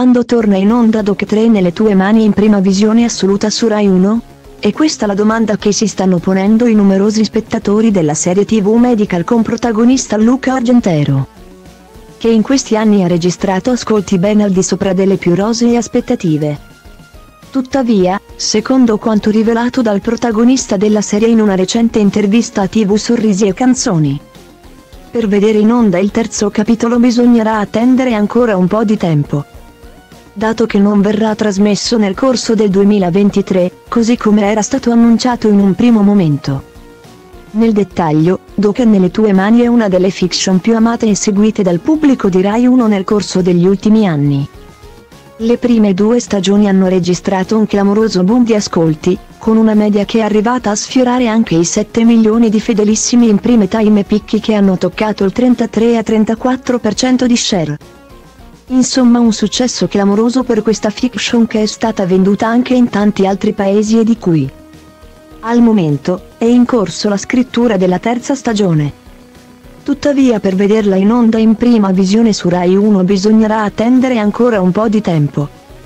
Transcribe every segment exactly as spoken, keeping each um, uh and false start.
Quando torna in onda Doc tre nelle tue mani in prima visione assoluta su Rai uno? È questa la domanda che si stanno ponendo i numerosi spettatori della serie tivù Medical con protagonista Luca Argentero, che in questi anni ha registrato ascolti ben al di sopra delle più rosee aspettative. Tuttavia, secondo quanto rivelato dal protagonista della serie in una recente intervista a tivù Sorrisi e Canzoni, per vedere in onda il terzo capitolo bisognerà attendere ancora un po' di tempo, dato che non verrà trasmesso nel corso del duemilaventitré, così come era stato annunciato in un primo momento. Nel dettaglio, Doc nelle tue mani è una delle fiction più amate e seguite dal pubblico di Rai uno nel corso degli ultimi anni. Le prime due stagioni hanno registrato un clamoroso boom di ascolti, con una media che è arrivata a sfiorare anche i sette milioni di fedelissimi in prime time e picchi che hanno toccato il trentatré a trentaquattro per cento di share. Insomma, un successo clamoroso per questa fiction che è stata venduta anche in tanti altri paesi e di cui, al momento, è in corso la scrittura della terza stagione. Tuttavia, per vederla in onda in prima visione su Rai uno bisognerà attendere ancora un po' di tempo.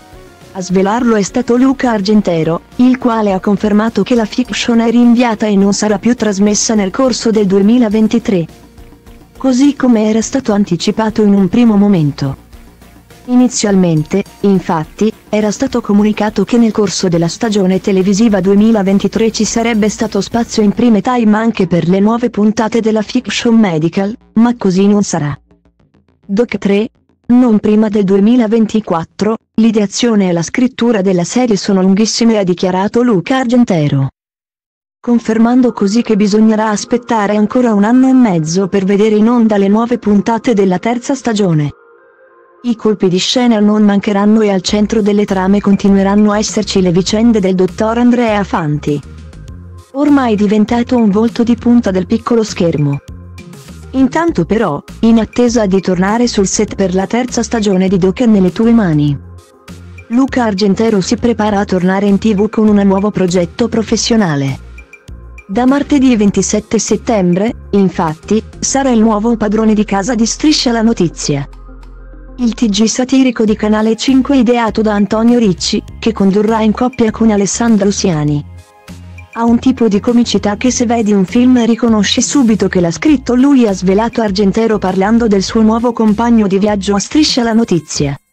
A svelarlo è stato Luca Argentero, il quale ha confermato che la fiction è rinviata e non sarà più trasmessa nel corso del duemilaventitré, così come era stato anticipato in un primo momento. Inizialmente, infatti, era stato comunicato che nel corso della stagione televisiva duemilaventitré ci sarebbe stato spazio in prime time anche per le nuove puntate della fiction Medical, ma così non sarà. Doc tre? Non prima del duemilaventiquattro, l'ideazione e la scrittura della serie sono lunghissime, ha dichiarato Luca Argentero, confermando così che bisognerà aspettare ancora un anno e mezzo per vedere in onda le nuove puntate della terza stagione. I colpi di scena non mancheranno e al centro delle trame continueranno a esserci le vicende del dottor Andrea Fanti, ormai diventato un volto di punta del piccolo schermo. Intanto però, in attesa di tornare sul set per la terza stagione di Doc nelle tue mani, Luca Argentero si prepara a tornare in tivù con un nuovo progetto professionale. Da martedì ventisette settembre, infatti, sarà il nuovo padrone di casa di Striscia la Notizia, il T G satirico di Canale cinque ideato da Antonio Ricci, che condurrà in coppia con Alessandra Luciani. Ha un tipo di comicità che se vedi un film riconosci subito che l'ha scritto lui, ha svelato Argentero parlando del suo nuovo compagno di viaggio a Striscia la Notizia.